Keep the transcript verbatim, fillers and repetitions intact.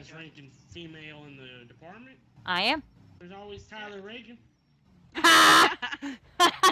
highest ranking female in the department. I am. There's always Tyler Reagan.